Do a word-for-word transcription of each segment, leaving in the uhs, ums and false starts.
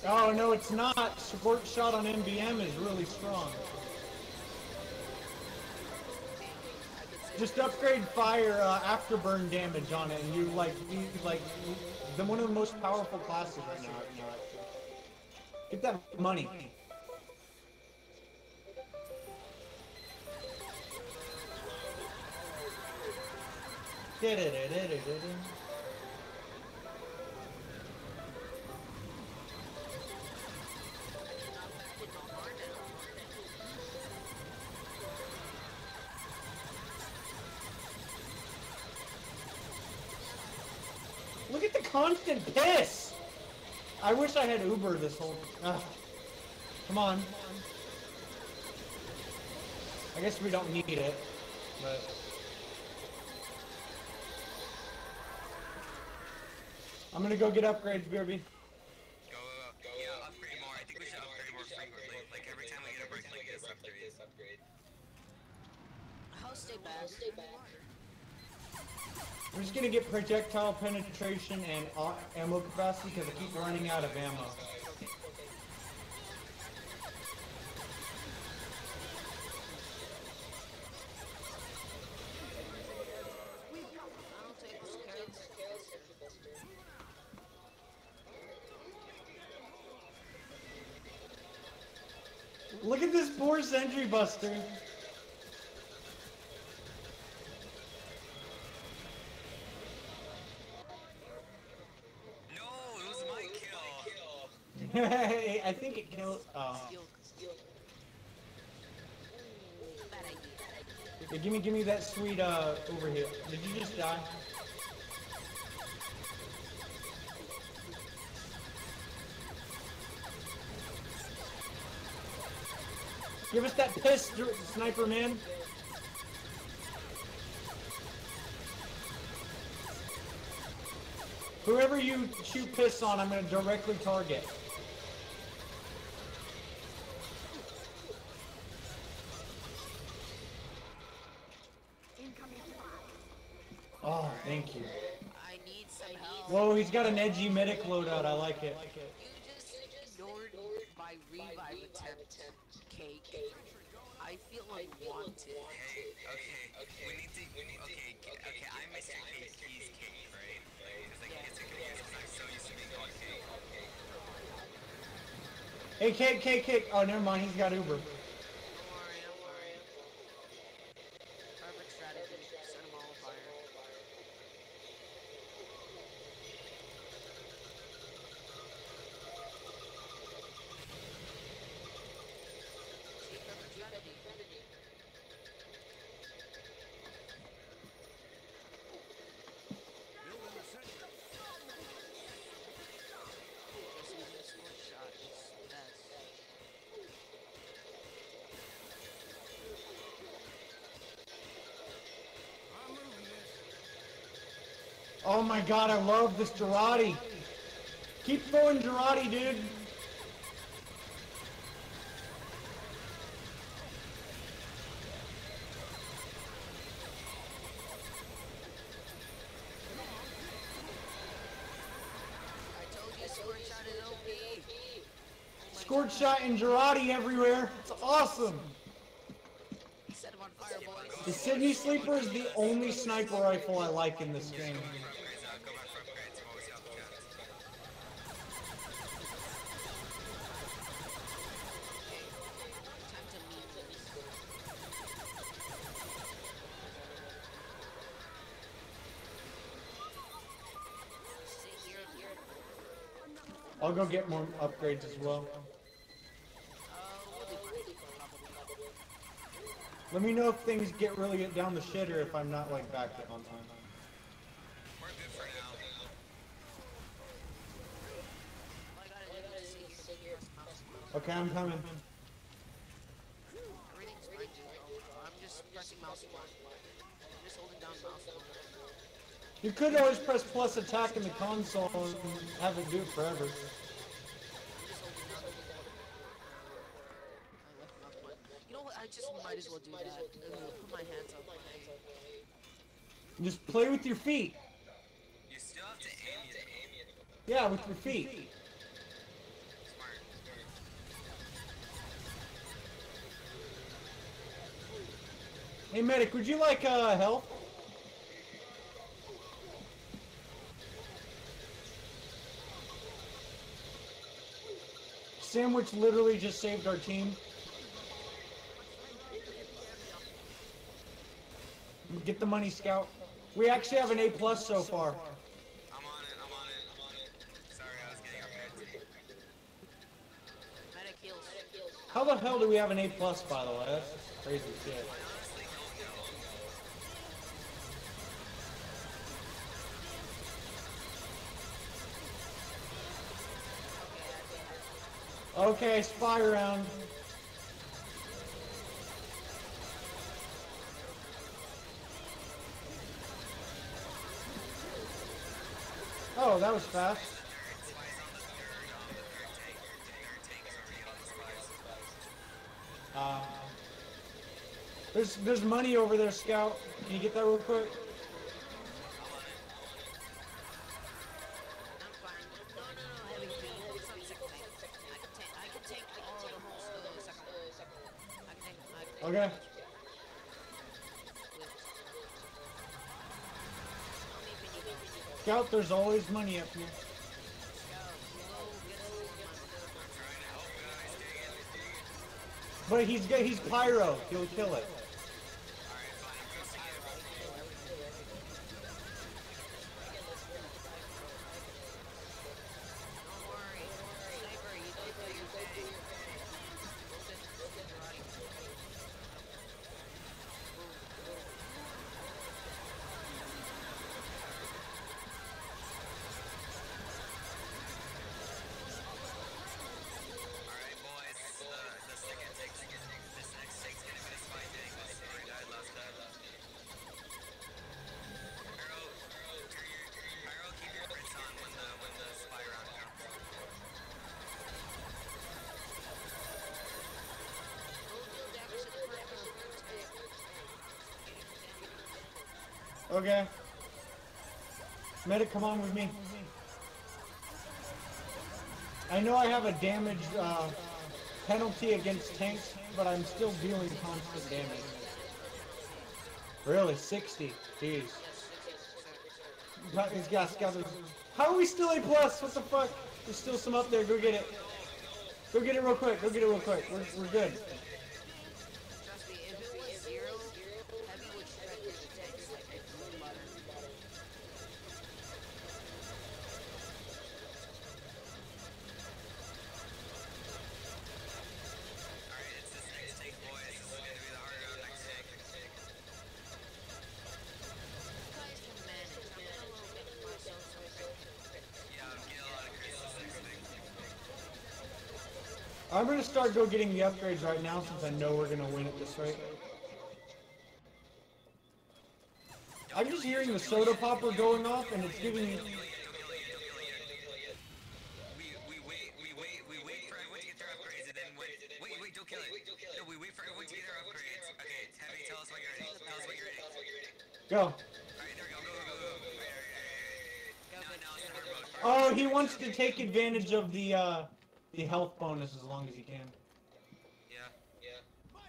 Oh no, it's not. Squirt shot on M B M is really strong. Just upgrade fire uh, afterburn damage on it, and you like you like the one of the most powerful classes right now. Get that money. Did it? Did it? Did it? Look at the constant piss! I wish I had Uber this whole... Ugh. Come on. I guess we don't need it, but... I'm gonna go get upgrades, B R B. Go, go, go. Yeah, upgrade more. I think we should upgrade more frequently. Like every time we get a break like this, upgrade. I'll stay back. I'll stay back. I'm just gonna get projectile penetration and ammo capacity because I keep running out of ammo. I'll take this carrot. Look at this poor sentry buster. I think it kills. Oh. Yeah, give me, give me that sweet uh overhit. Did you just die? Give us that piss, sniper man. Whoever you shoot piss on, I'm gonna directly target. Oh, thank you. I need some help. Whoa, he's got an edgy medic loadout. I like it. You just ignored my revive attempt, Cake. I feel unwanted. Hey, okay, okay, we need to, we need okay, to, okay, okay, I'm Mister Cake, he's Cake, right? Because like, it's a confused because I'm so used to being called Cake. Hey, Cake, Cake, Cake. Oh, never mind, he's got Uber. Don't worry, don't worry. Perfect strategy. Set them all on fire. See, perfect strategy. Just using a squirt shot is best. Oh my god, I love this Girardi. Keep throwing Girardi, dude. I told you squirt shot is O P. Squirt shot and Girardi everywhere. It's awesome. Set him on fire, boys. The Sydney Sleeper is the only sniper rifle I like in this game. Go back for upgrades, what was the other chance? Time to meet this. Sit here, here. I'll go get more upgrades as well. Uh, we'll be fine. Probably. Let me know if things get really get down the shitter if I'm not like back on time. We're good for now. All I gotta do is sit here. Press mouse. Okay, I'm coming. Everything's fine, dude. I'm just pressing mouse one. I'm just holding down mouse one. You could always press plus attack in the console and have it do it forever. I'm just holding down. I left mouse button. You know what? I just might as well do that. Uh, put my hands up. Just play with your feet. You still have to aim it. Yeah, with your feet. Smart. Hey medic, would you like uh, help? Sandwich literally just saved our team. Get the money, Scout. We actually have an A plus so far. I'm on it, I'm on it, I'm on it. Sorry, I was getting repaired. Medic heals. How the hell do we have an A plus, by the way? That's crazy shit. I honestly don't know. Okay, spy round. Oh, that was fast. Uh, there's there's money over there, Scout. Can you get that real quick? I'm fine. No, no, no, heavy beam. It's not second tank. I can take, I can take all the whole uh, second one. I can take, I can take Okay. With- I'll need mini beams. Scout, there's always money up here. Scout, go get some more money. But he's got he's pyro. He'll kill it. Don't worry. Sniper, you don't do your thing. Wilson, Wilson, karate. Alright, boys, uh, the second take, this next take's gonna be the spy tank. This already died last time. Pyro, Pyro, keep your Brits on when the, when the spy round comes. Go deal damage to the perimeter. Okay. Medic, come on with me. I know I have a damage uh, penalty against tanks, but I'm still dealing constant damage. Really? sixty? Jeez. Got these guys, got these- How are we still A plus? What the fuck? There's still some up there. Go get it. Go get it real quick. Go get it real quick. We're, we're good. Trust me, if it was zero, heavy would shred through the tanks like butter. Alright, it's this next take, boys. This is gonna be the hard round next take. You guys can manage. I'm gonna little bit myself so Yeah, I'm getting a lot of crits this next take. I'm gonna start go getting the upgrades right now since I know we're gonna win at this rate. I'm just hearing the soda popper going off and it's giving me... We, we wait, we wait, we wait for everyone to get their upgrades and then wait, wait, wait, don't kill it. No, we wait for everyone to get their upgrades. Okay, Heavy, tell us when you're ready. Tell us when you're ready. Go. Alright, there we go, go, go, go, go. Wait, wait, wait, wait, wait. Now, now it's hard mode. Oh, he wants to take advantage of the, uh, the health bonus as long as he can. Yeah, yeah.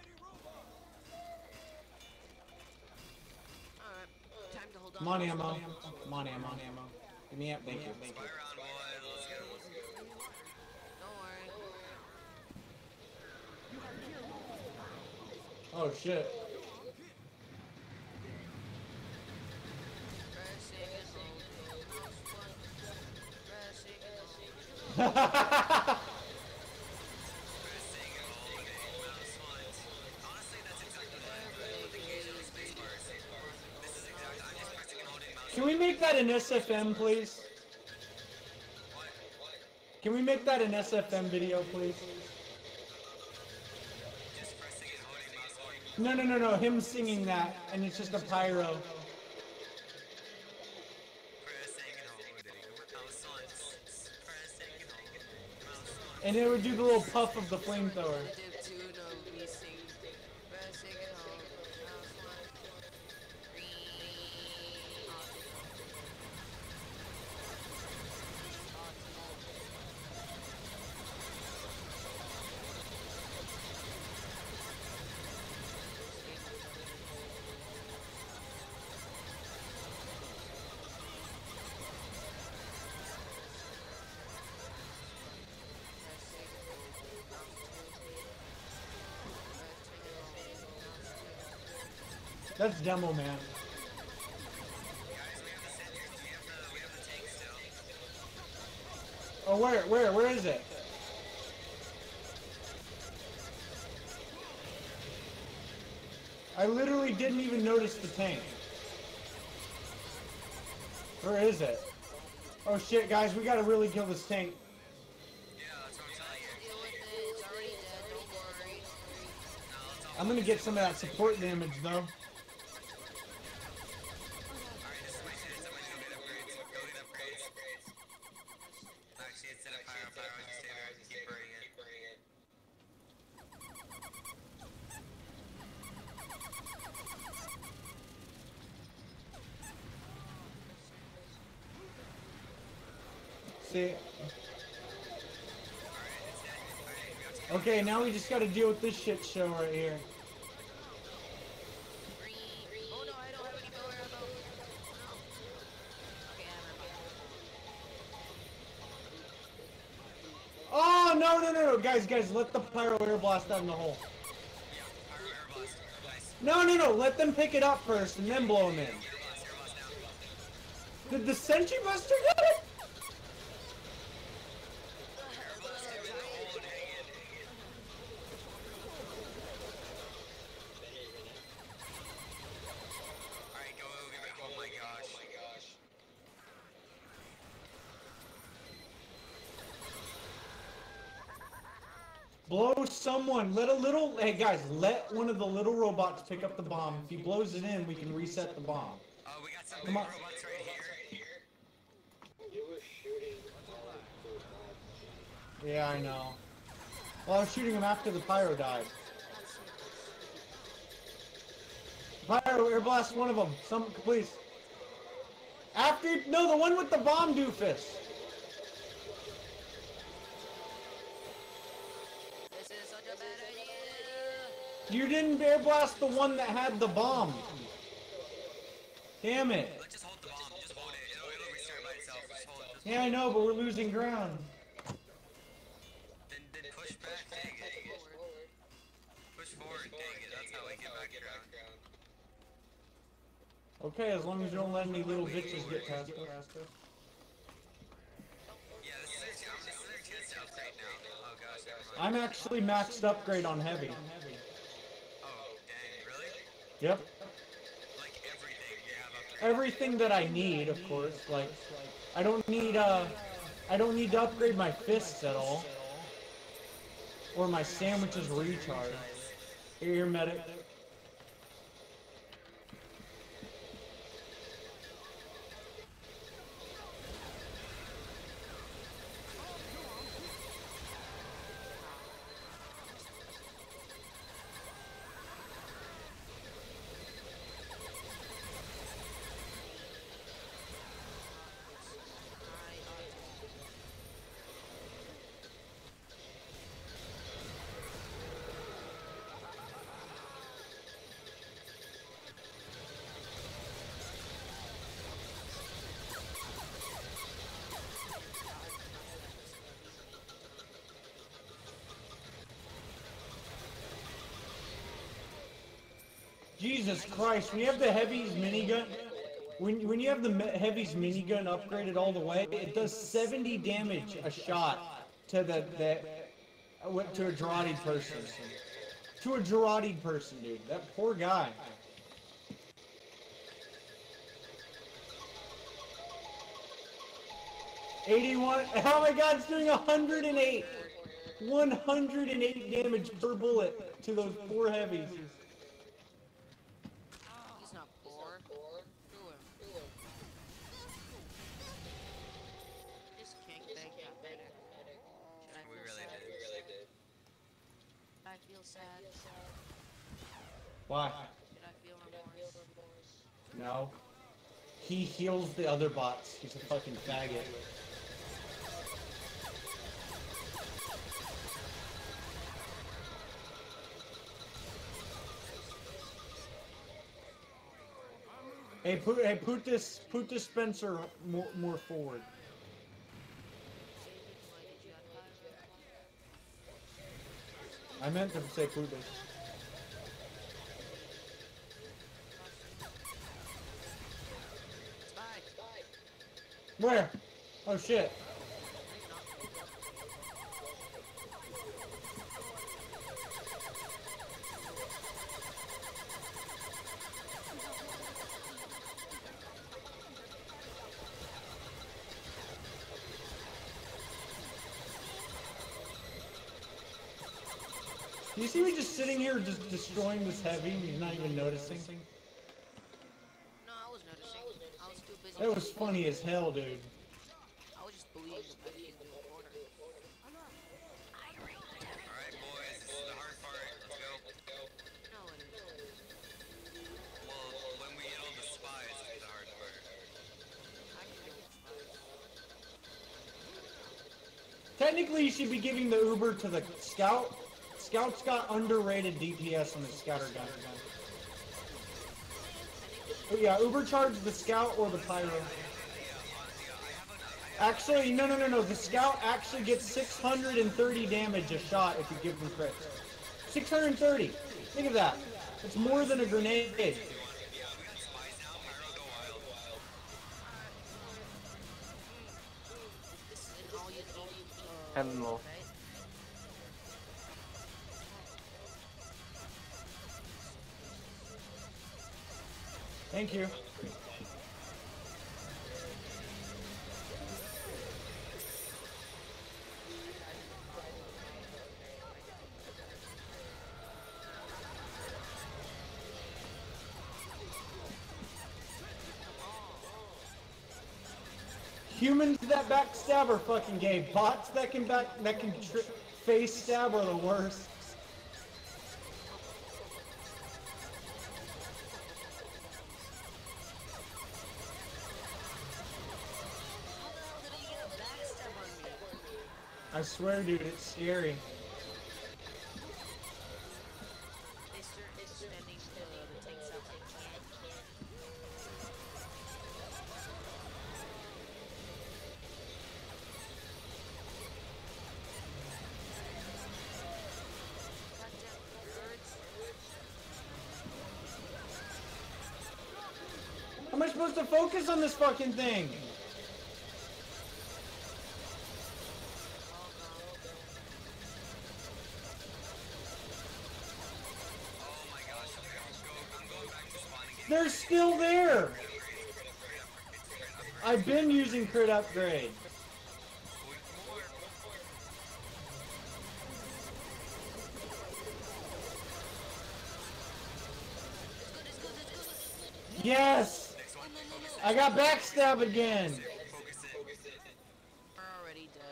Alright, time to hold on. Come on, ammo. Come on, ammo. ammo. Give me up. Thank you. Thank Spy you. round, boys. Let's go. Don't worry. Oh, shit. Pressing and holding. Mouse one. Pressing and holding. Pressing and holding, mouse once. Honestly, that's exactly what I'm doing. The case of the space bars. This is exactly, I'm just pressing and holding mouse. Can we make that an S F M, please? What? Can we make that an S F M video, please? Just pressing and holding mouse one. No, no, no, no. Him singing that, and it's just a pyro. Pressing and holding mouse once. Pressing and holding mouse once. And it would do the little puff of the flamethrower. Dip two, no, we sing. Pressing and holding. Mouse one. That's demo, man. Guys, we have the sentries. We have the we have the tank still. Oh, where, where, where is it? I literally didn't even notice the tank. Where is it? Oh shit, guys, we gotta really kill this tank. Yeah, that's what I'm telling you. Deal with it. It's already dead. Don't worry. No, it's all I'm gonna get some of that support damage though. Alright, this is my chance. I'm gonna go get upgrades. Go get upgrades. Actually, instead of pyro, pyro, just stay there and keep burning it. See? Alright, it's dead. Alright, we got to Okay, now we just gotta deal with this shit show right here. Green. Oh no, I don't have any bow arrow though. No. Okay, I Oh, no, no, no, no, guys, guys, let the pyro air blast out in the hole. Yeah, pyro, air blast. Nice. No, no, no, let them pick it up first and then blow them in. Air blast, air blast now. Did the Sentry Buster get it? Air blast him in the hole and hang it. Alright, go, go, get back. Oh my gosh. Oh my gosh. Blow someone. Let a little. Hey guys, let one of the little robots pick up the bomb. If he blows it in, we can reset the bomb. Oh, we got some big Come on. robots right here. Yeah, I know. Well, I was shooting him after the pyro died. Pyro, air blast one of them. Some, please. After, no, the one with the bomb doofus. This is such a bad idea. You didn't air blast the one that had the bomb. Damn it. Let's just hold the bomb. Just hold it. It'll, it'll restart by itself. Just hold it. Just Yeah, I know, but we're losing ground. Then, then push back. Dang it. Push forward. Dang it. That's how we get back ground. Okay, as long as you don't let any little bitches get past us. Yeah, this is their, um, this is their chance to upgrade now. Oh gosh, never mind. I'm actually maxed upgrade on heavy. Oh, dang. Really? Yep. Like everything you have upgraded. Everything that I need, of course. Like, I don't need, uh, I don't need to upgrade my fists at all. Or my sandwiches recharge. Here, your medic. Jesus Christ, when you have the heavy's minigun, when, when you have the me- heavy's minigun upgraded all the way, it does seventy damage a shot to the, the uh, to a Gerardi person. To a Gerardi person, dude. That poor guy. eighty-one, oh my god, it's doing one hundred eight. one hundred eight damage per bullet to those poor heavies. He's not poor. Screw him. This king thing got better. Should I We feel really sad? did. We really did. Should I feel sad? Why? Should I feel remorse? No. He heals the other bots. He's a fucking faggot. Hey, put hey, put this put this Spencer more more forward. I meant to say put this. Where? Oh shit. You see me just sitting here just destroying this heavy and he's not even noticing? No, I was noticing. I was too busy. That was funny as hell, dude. I was just bleeding the back in the corner. Alright, boys, this is the hard part. Let's go. No, it is. Well, when we get all the spies, it's the hard part. I can make it fun. Technically, you should be giving the Uber to the Scout. Scout's got underrated D P S on the Scouter gun. But yeah, Uber charge the Scout or the Pyro. Actually, no, no, no, no. The Scout actually gets six hundred thirty damage a shot if you give them crits. six hundred thirty. Think of that. It's more than a grenade. Yeah, we got spies now, Pyro go wild. This is an all you need. Hello. Right? Thank you. Humans that backstab are fucking gay. Bots that can back that can tri face stab are the worst. How the hell did he get a backstab on me? I swear, dude, it's scary. They start extending the, the tanks out like that. Goddamn birds. How am I supposed to focus on this fucking thing? Oh my gosh, okay, I'm, go, I'm going back to spawning game. They're still there. Upgrades, upgrade, upgrade, upgrade. I've been using crit upgrade. Wait, more. It's good, it's good, it's good. Yes, Next one, focus it. I got backstab again. Focus it. We're already dead.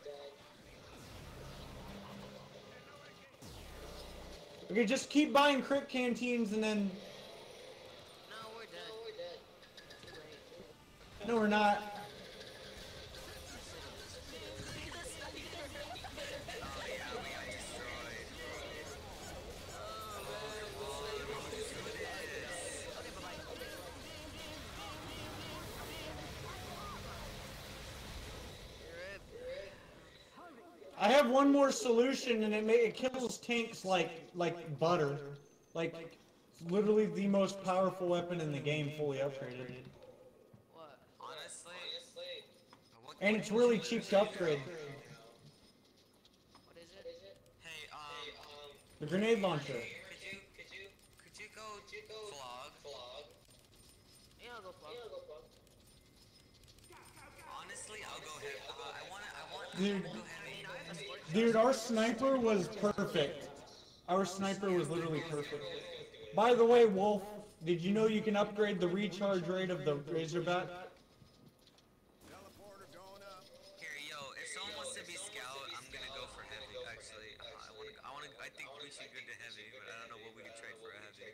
Okay, just keep buying crit canteens and then. No, we're dead. Too late. No, we're not. Oh yeah, we got destroyed. Okay, bye-bye. Rip. I have one more solution, and it ma it kills tanks like like butter. Like, it's literally the most powerful weapon in the game, fully upgraded. What? Honestly, what, And it's really cheap to upgrade. What is it? hey, um, The grenade launcher. could you, could you, could you go vlog? Yeah, I'll go plug. Honestly, I'll go heavy. Uh, I want I want Dude. to go heavy. Dude, our sniper was perfect. Our sniper was literally perfect. By the way, Wolf, did you know you can upgrade the recharge rate of the Razorback? Here, yo, if someone wants to be scout, I'm gonna go for heavy. Actually, uh, I want to. I want to. I think we should go to heavy, but I don't know what we can trade for a heavy.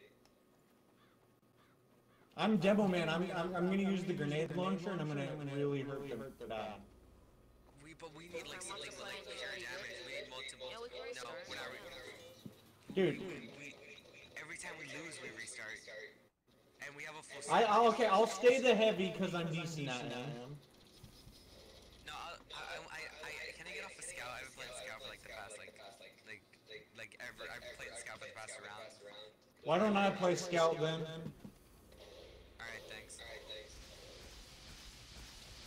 I'm Demo Man. I'm, I'm, I'm gonna use the grenade launcher, and I'm gonna really hurt the bad. We, but we need like something with like pure damage. We need multiple. Yeah, we can No, restart. we're not. Re Dude, we every time we lose, we restart. And we have a full. I, I'll, okay, I'll stay the heavy because I'm decent at it. No, I, I, I, I, can I get off a scout? I've been playing scout for like the past like, like, like ever. I've been playing scout for the past round. Why don't I play scout then? All right, thanks.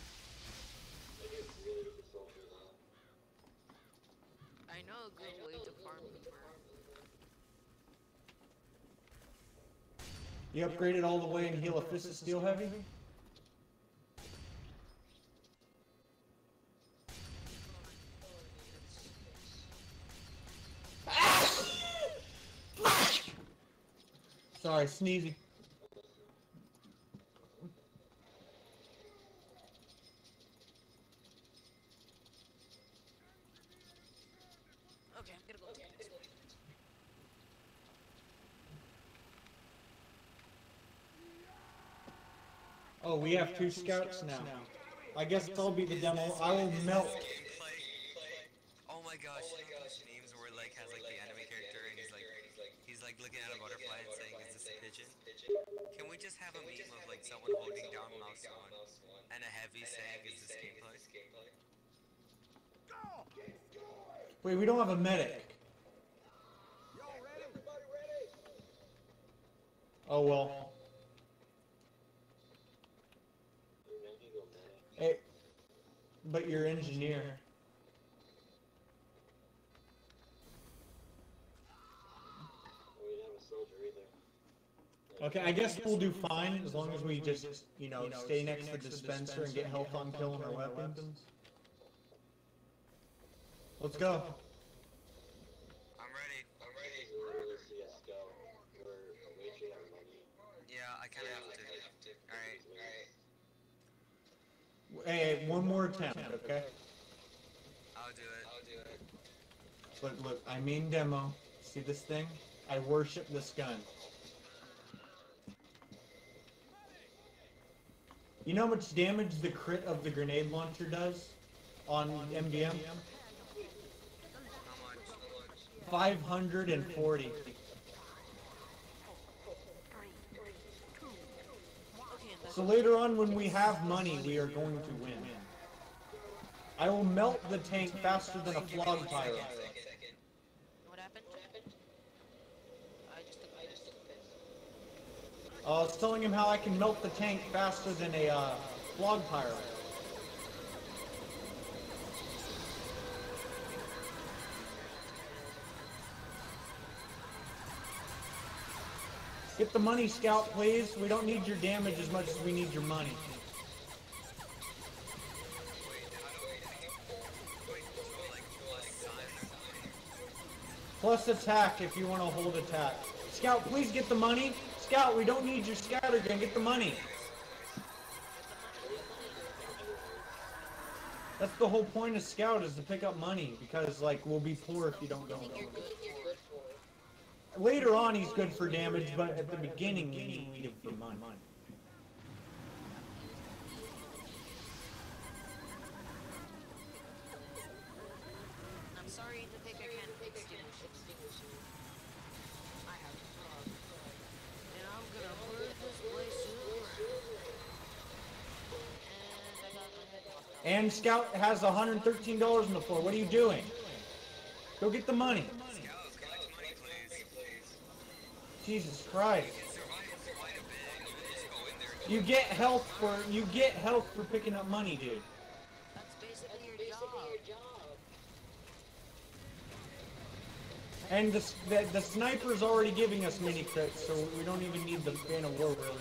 You upgraded all the way and heal a fist of steel heavy? Sorry, sneezy. Okay, I'm gonna go take this. Oh, we have two scouts now. I guess I'll be the demo. I will melt. Gameplay. Oh my gosh, you know those memes where like has like the anime character and he's like he's like looking at a butterfly and saying, "Is this a pigeon?" Can we just have a meme of like someone holding down mouse one and a heavy saying, "Is this gameplay?" Wait, we don't have a medic. Oh well. Hey, but you're engineer. Okay, I guess we'll do fine as long as we just, you know, stay next to the dispenser and get health on killing our weapons. Let's go. I'm ready. I'm ready. Yeah, I kind of have to. All right. All right. Hey, one more attempt, okay? I'll do it. I'll do it. Look, look, I mean demo. See this thing? I worship this gun. You know how much damage the crit of the grenade launcher does on M B M? How much? five hundred forty. Okay, that's So later on when we have money, we are going to win. I will melt the tank faster than a flog pyro. what happened? I just took I just took a piss. Uh, I was telling him how I can melt the tank faster than a uh, flog pyro. Get the money, Scout, please. We don't need your damage as much as we need your money. Plus attack if you want to hold attack. Scout, please get the money. Scout, we don't need your scatter gun. Get the money. That's the whole point of Scout, is to pick up money, because like we'll be poor if you don't go. Later on he's good for damage, but at the beginning we need him for money. I'm sorry to think I can't extinguish it. I have to frog. And I'm gonna burn this place to the ground. And I got my head knocked off. And Scout has one hundred thirteen dollars on the floor. What are you doing? Go get the money. Scout, collect money, please. Jesus Christ. You can survive quite a bit. You can just go in there and You get health for you get health for picking up money, dude. That's basically your job. And the the, the sniper's already giving us mini crits, so we don't even need the Bane of War really.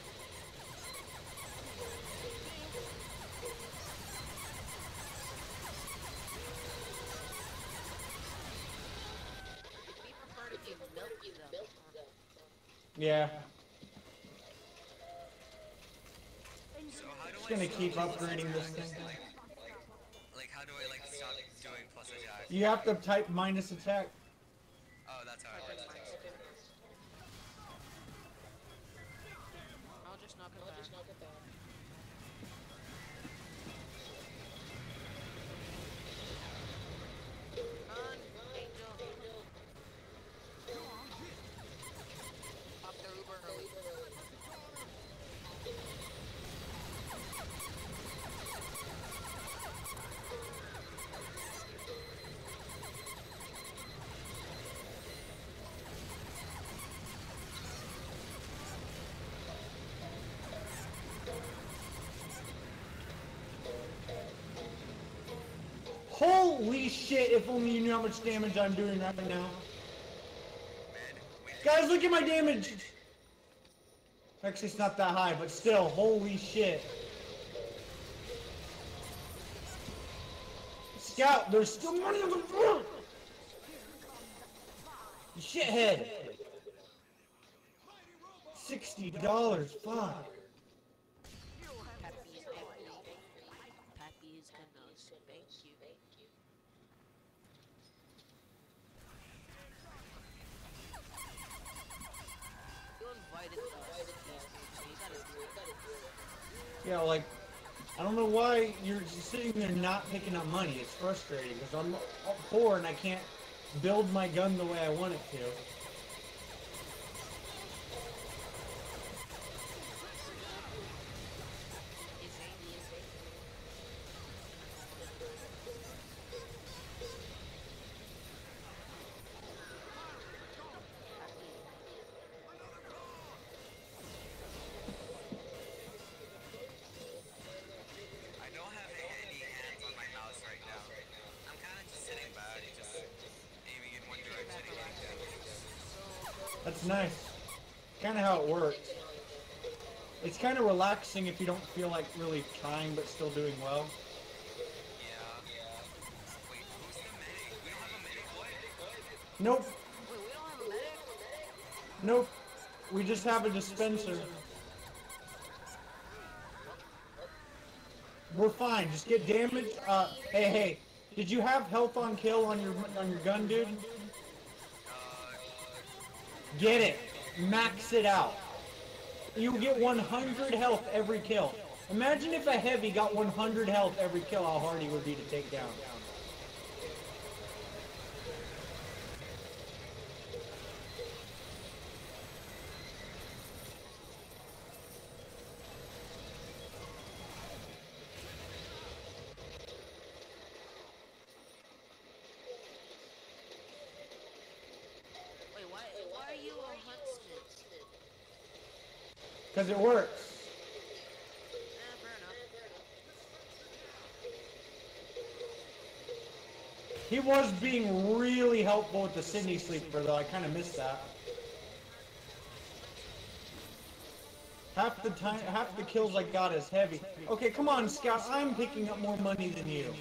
We prefer to give milk them. Yeah. So how do Just I gonna stop keep plus upgrading this attack? thing. Like, like how do I like stop doing plus attack? You have to type minus attack. Oh, that's how it works. I'll just knock it back. Run, Angel. Pop the Uber early. Holy shit, if only you knew how much damage I'm doing right now. Man, we Guys, look at my damage! Actually, it's not that high, but still, holy shit. Scout, there's still money on the floor! Shithead! Sixty dollars, fuck. Pappy's bakery. Pappy's gonna spank you. You invited us, so you gotta do it. Yeah, like, I don't know why you're just sitting there not picking up money. It's frustrating because I'm poor and I can't build my gun the way I want it to. I don't have any hands on my mouse right now. I'm kind of just sitting back, just aiming in one direction and getting damage. That's nice. Kind of how it works. It's kind of relaxing if you don't feel like really trying but still doing well. Yeah. Wait, who's the medic? We don't have a medic, boy? Nope. Wait, we don't have a medic? Nope. We just have a dispenser. We're fine. Just get damaged. Uh, hey, hey. Did you have health on kill on your on your gun, dude? Get it. Max it out. You get one hundred health every kill. Imagine if a heavy got one hundred health every kill, how hard he would be to take down. Wait, why, why are you a huntsman? Because it works. Eh, fair enough. He was being really helpful with the Sydney sleeper, though. I kind of missed that. Half the time, half the kills I got is heavy. Okay, come on, Scout. I'm picking up more money than you.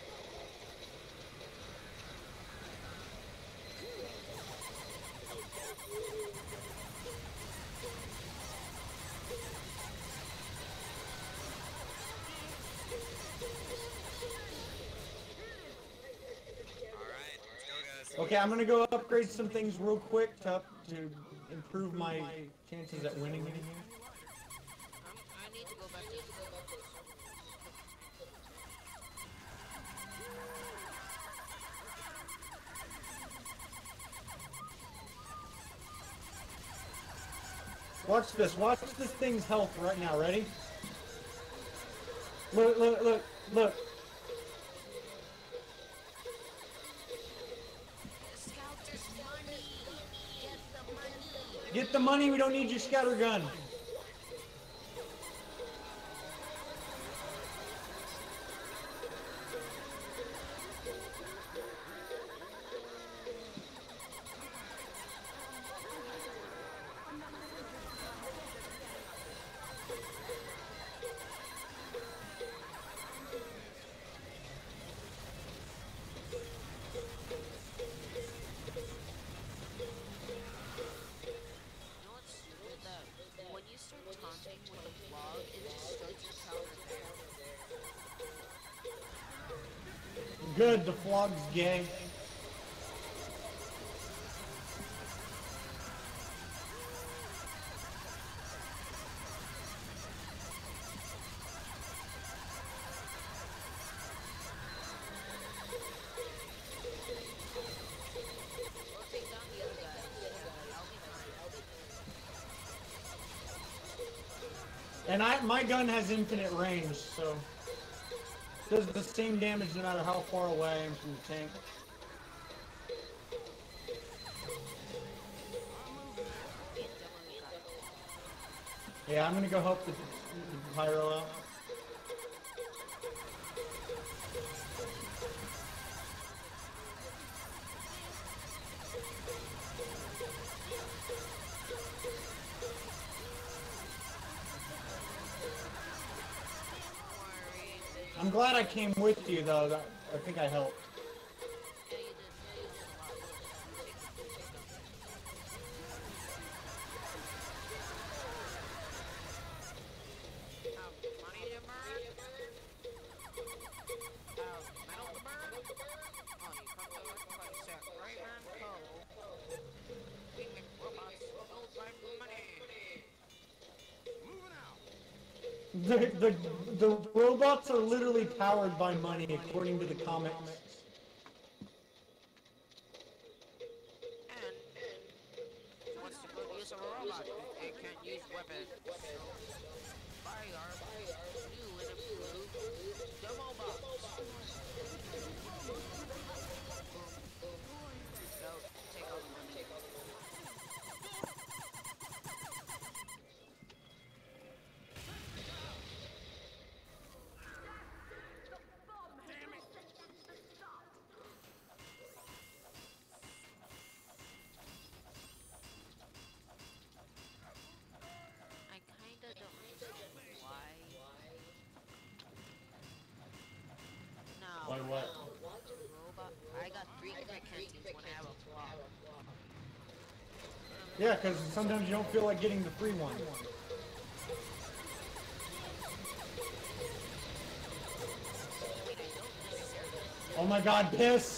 Alright, let's go, guys. Okay, I'm gonna go upgrade some things real quick to to improve my chances at winning in here. I'm, I need to go back to Watch this. Watch this thing's health right now. Ready? Look, look, look, look. Scout, there's money. Get the money. Get the money. We don't need your scatter gun. You know what's stupid? That when you start taunting with the vlog, it just starts your counter there. Good. The flog's gay. We'll take down the other guys. I'll be fine. And I, my gun has infinite range, so does the same damage no matter how far away I am from the tank. Yeah, I'm gonna go help the, the pyro out. I'm glad I came with you though. That, I think I helped. Yeah, you did. You did a lot. Take it. Take it. Have money to burn? Have metal to burn? Oh, you come to us by set right hand code. We make robots built by money. Moving out. The, the, the robots are literally powered by money, according to the comics. And what's the good use of a robot if it can't use weapons? So, buy our new and improved demo box. Go, take all the money. I kinda don't understand why. No. Why what? Robot. I got three crit canteens when I have a flop. Yeah, because sometimes you don't feel like getting the free one. Oh my god, piss!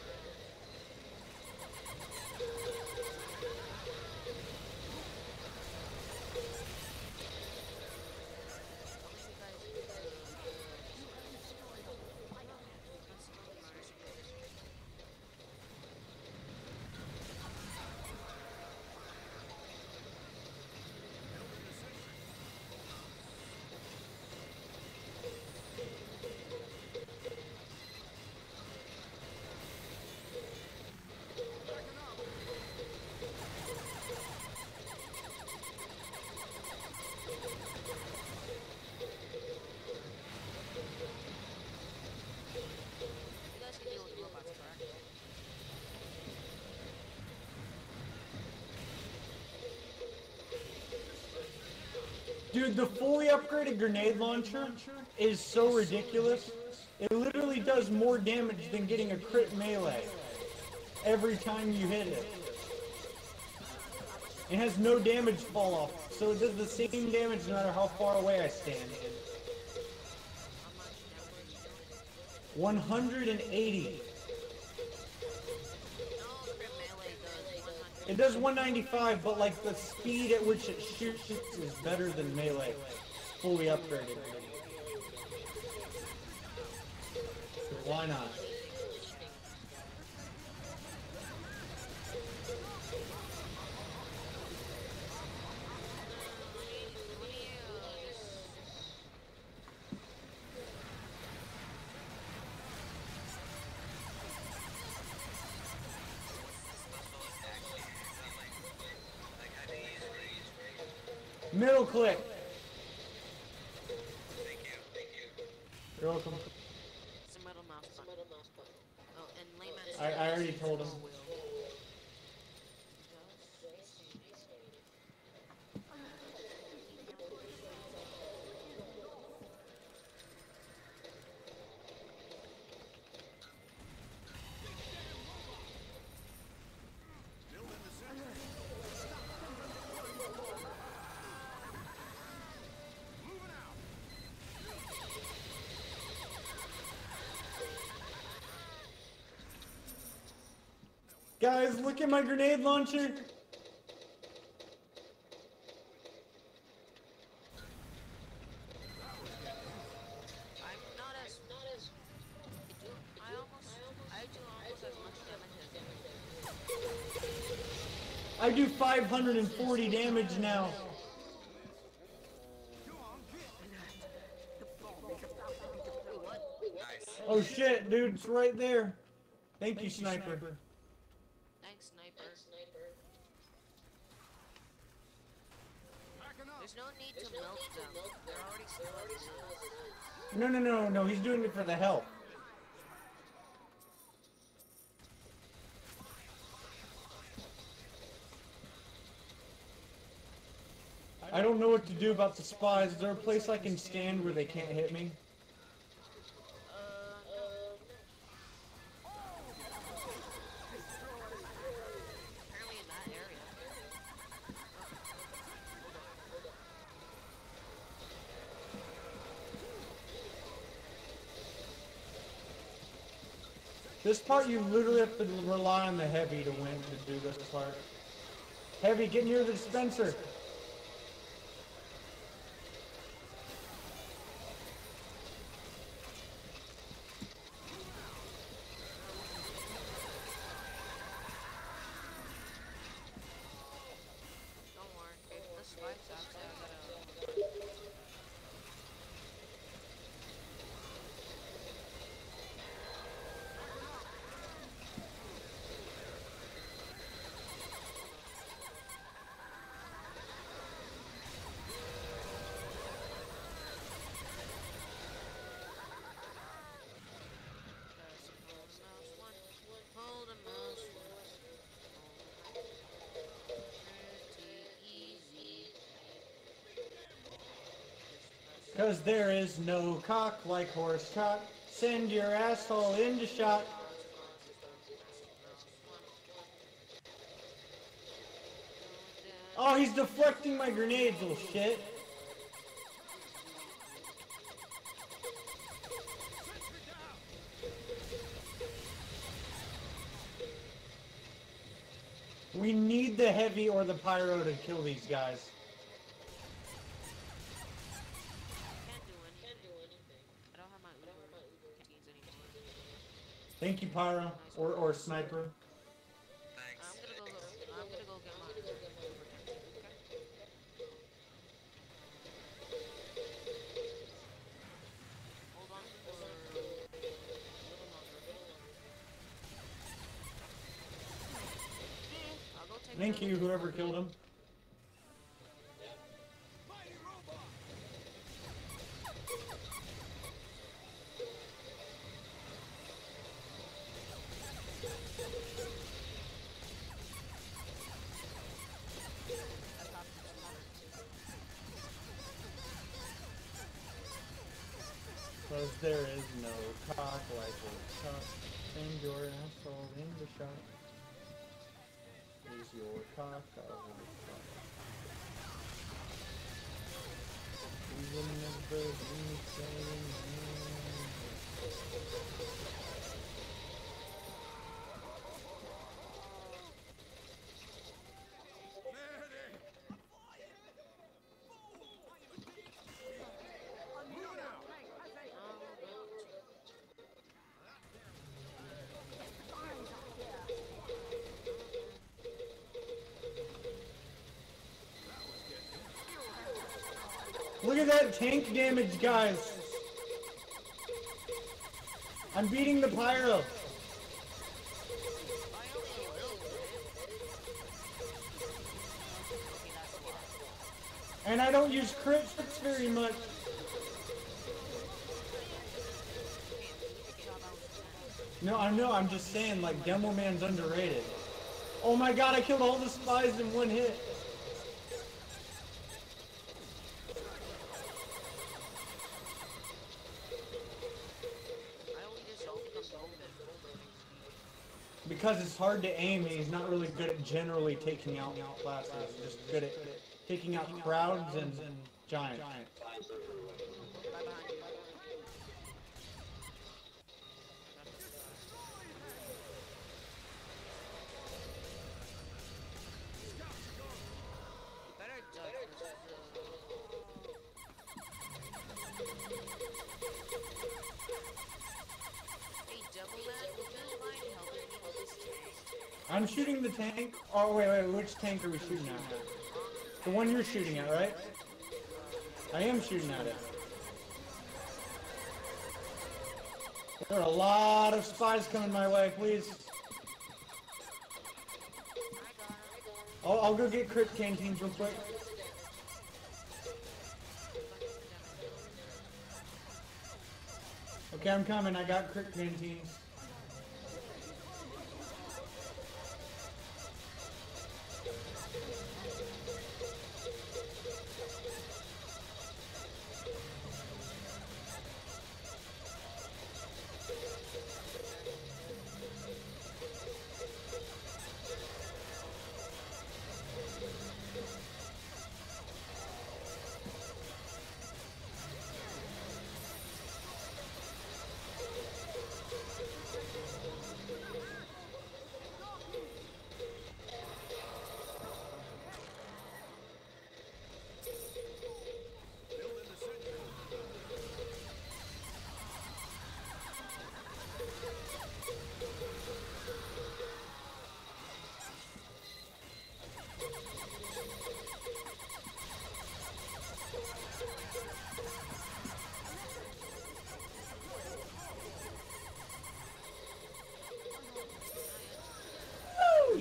You guys can deal with the robots, correct? Dude, the fully upgraded grenade launcher is so ridiculous. It literally does more damage than getting a crit melee every time you hit it. It has no damage fall off, so it does the same damage no matter how far away I stand. one hundred eighty. No, crit melee does one hundred. It does one ninety-five, but like the speed at which it shoots is better than melee. Fully upgraded. Why not? Middle click. Thank you. Thank you. You're welcome. It's a metal mouse button. Oh, and layman's I, I already told him. Guys, look at my grenade launcher. I'm not as not as I do I almost I do almost as much damage as him. I do five hundred forty damage now. Nice. Oh shit, dude, it's right there. Thank you, sniper. Thanks, sniper. There's no need to milk them. They're already starving. No, no, no, no, he's doing it for the health. I don't know what to do about the spies. Is there a place I can stand where they can't hit me? This part you literally have to rely on the heavy to win to do this part. Heavy, get near the dispenser. Don't worry. If the spikes outside, I gotta. Hold a mouse one. Pretty easy. Cause there is no cock like horse cock. Send your asshole into shot. Oh, he's deflecting my grenades, little shit. We need the heavy or the pyro to kill these guys. Can't do anything. I don't have my Uber canteens anymore. Thank you, pyro or or sniper. Thanks. I'm gonna go. I'm gonna go get my Uber canteen. Okay. Hold on for a little longer. I'll go take Thank the- you, whoever killed him. Cause there is no cock like a cock. Send your asshole in the shot. Is your cock a cock? We will never be saying Look at that tank damage, guys! I'm beating the pyro! And I don't use crit tricks very much. No, I know, I'm just saying, like, Demo Man's underrated. Oh my god, I killed all the spies in one hit! Because it's hard to aim and he's not really good at generally taking out classes. He's just good at taking out crowds and giants. I'm shooting the tank. Oh, wait, wait, which tank are we shooting at? The one you're shooting at, right? I am shooting at it. There are a lot of spies coming my way, please. Oh, I'll go get crit canteens real quick. Okay, I'm coming. I got crit canteens.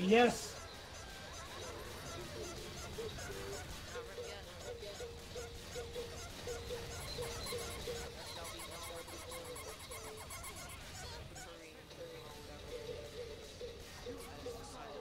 Yes. Not ready yet. That shall be no ready till three or whatever. As decided.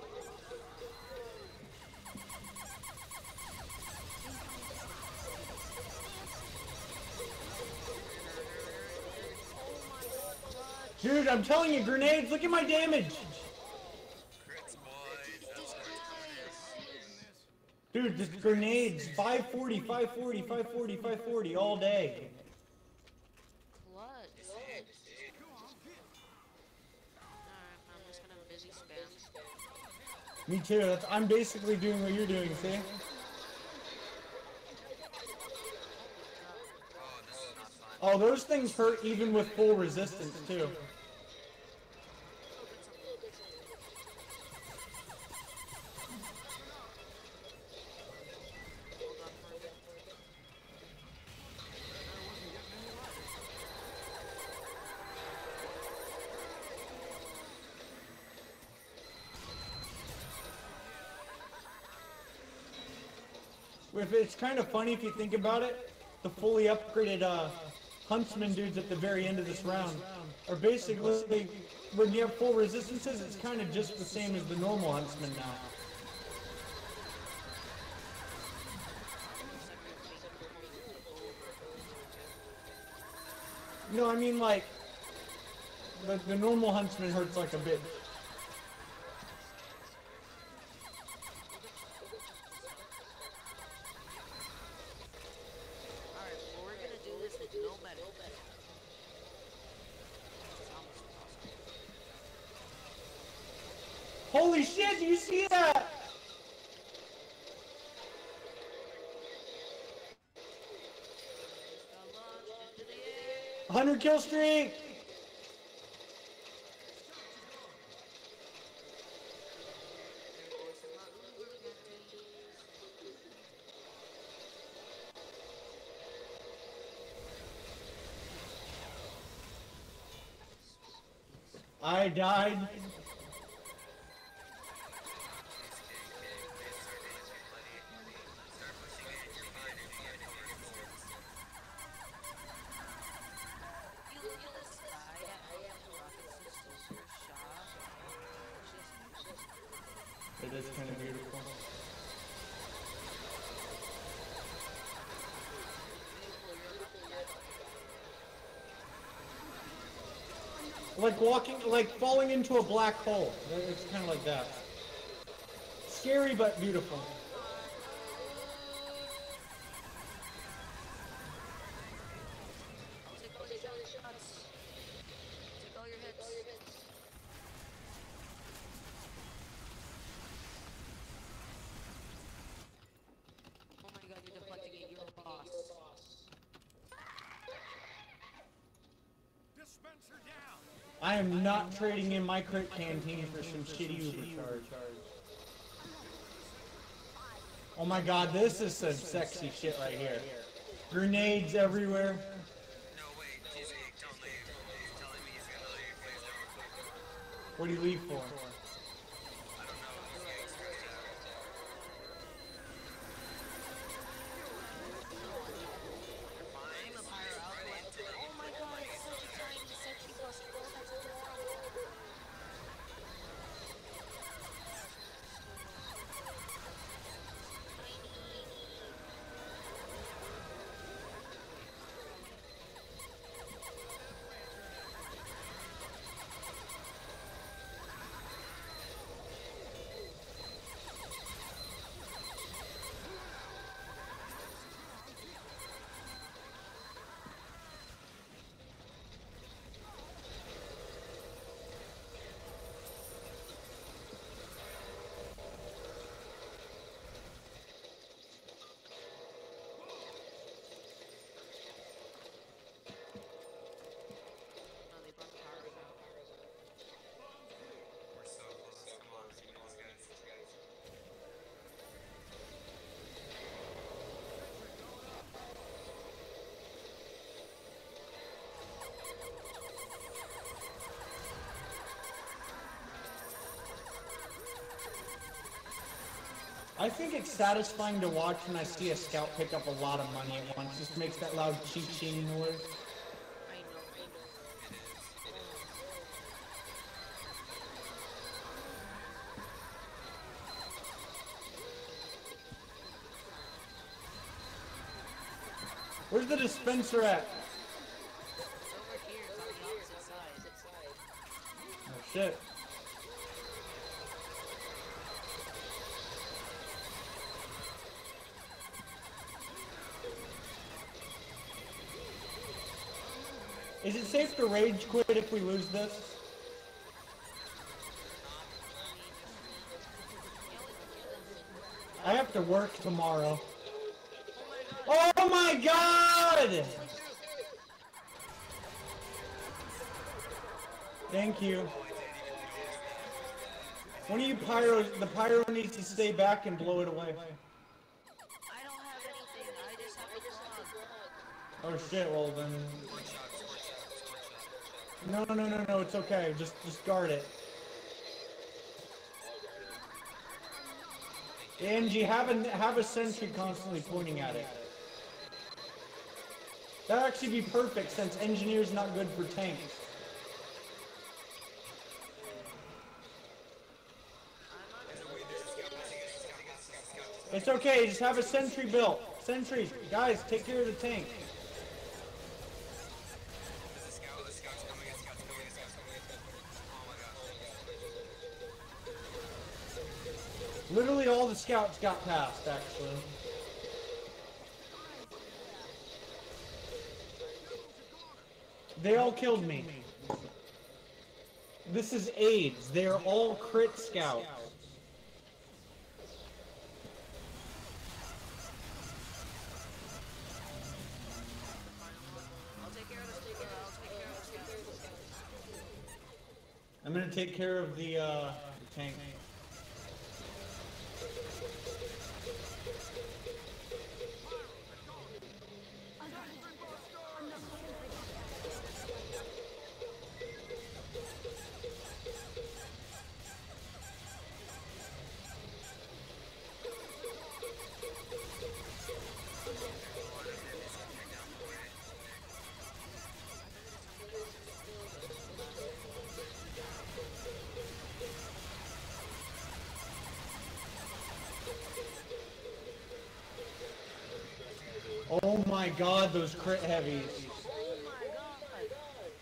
Oh my god, clutch! Dude, I'm telling you, grenades, look at my damage. Crits, boys. That's Jesus what Christ! Dude, just grenades, five forty, five forty, five forty, five forty all day. Clutch! Alright, I'm just gonna busy spam. Me too, that's, I'm basically doing what you're doing, see? Oh, this is not fun. Oh, those things hurt even with full resistance, too. Hold on for a bit. If it's kind of funny if you think about it, the fully upgraded uh, Huntsman dudes at the very end of this round are basically, when you have full resistances, it's kind of just the same as the normal Huntsman now. No, I mean like, the, the normal Huntsman hurts like a bitch. Alright, well, we're gonna do this with no medic. Almost impossible. Holy shit, do you see that? Just got launched into the air. one hundred kill streak! Voice of my Uber panties. I died. Please, K K, please start pushing, buddy. Start pushing it. You're fine. If you have no resistance. You look at this guy that has rockets and super shot. Just, just. It is kind of beautiful. Beautiful, you're about to die. Like walking, like falling into a black hole. It's kind of like that. Scary but beautiful. I'll take all your shots. Take all your hits. Oh my god, you're deflecting it. You're a boss. Dispenser down. I am not trading in my crit canteen for some shitty overcharge. Oh my god, this is some sexy shit right here. Grenades everywhere. No, wait. Cheesecake, don't leave. He's telling me he's gonna leave. Please don't. What do you leave for? I don't know. He's getting stressed out. You're fine. I'm a Just pyro run alpha. into the Oh my god, it's such a tiny, sexy cluster. Oh, that's adorable. I think it's satisfying to watch when I see a scout pick up a lot of money at once. Just makes that loud ching-ching noise. I know, I know. Where's the dispenser at? It's over here, it's on the opposite side. Oh shit. Is it safe to rage quit if we lose this? I have to work tomorrow. Oh my god! Thank you. One of you pyros, the pyro needs to stay back and blow it away. I don't have anything, I just have a frog. Oh shit, well then... No, no, no, no, no, it's okay. Just, just guard it. Angie, have a, have a sentry constantly pointing at it. That'd actually be perfect since engineer's not good for tanks. It's okay, just have a sentry built. Sentries, guys, take care of the tank. Literally all the scouts got past, actually. They all killed me. This is AIDS. They are all crit scouts. I'll take care of the sticker, I'll take care of the scout. I'm gonna take care of the, uh, the tank. Oh my god, those crit heavies. Oh my god!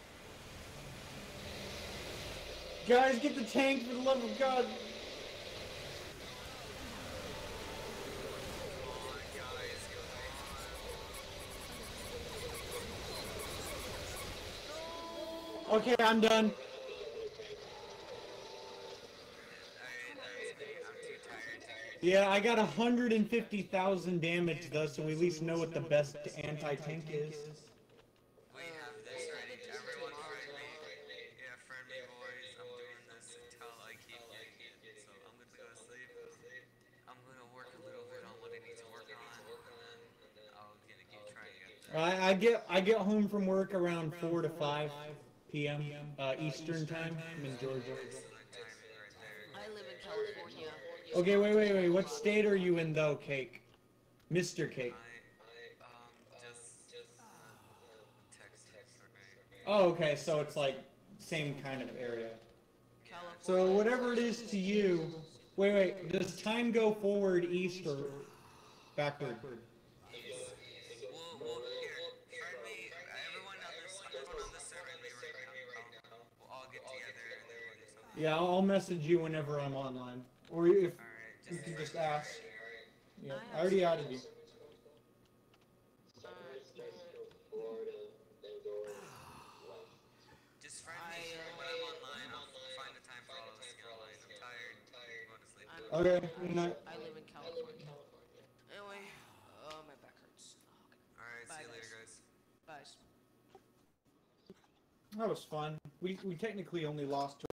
Guys, get the tank for the love of God. Okay, I'm done. Yeah, I got one hundred fifty thousand damage though, so we at least know what the best anti-tank is. We have this ready. Everyone friend me. Yeah, friend me, boys. I'm doing this until I keep getting it. So I'm gonna go to sleep. I'm gonna work a little bit on what I need to work on, and then I'll gonna keep trying to get there. I, I get I get home from work around four to five p m Uh, Eastern time. I'm in Georgia. Excellent timing right there. I live in California. Okay, wait, wait, wait. What state are you in though, Cake? Mister Cake. I, um, just, just, uh, Texas, right? Oh, okay, so it's like same kind of area. California. So whatever it is to you, wait, wait, does time go forward, east, or backward? Well, well, here, friend me, everyone on this, everyone on this server, me right now. I'll, we'll all get together and then we'll do something. Yeah, I'll message you whenever I'm online. Or if Alright, you just, can just ask. Yeah, I already added you. just friend me when I'm online. I'll find the time for all of us to get online. I'm tired. I'm going to sleep. I'm- Okay, good night. I live in California. Anyway, oh, my back hurts. Oh, Alright, see you Bye, later, guys. okay. Bye. That was fun. We we technically only lost to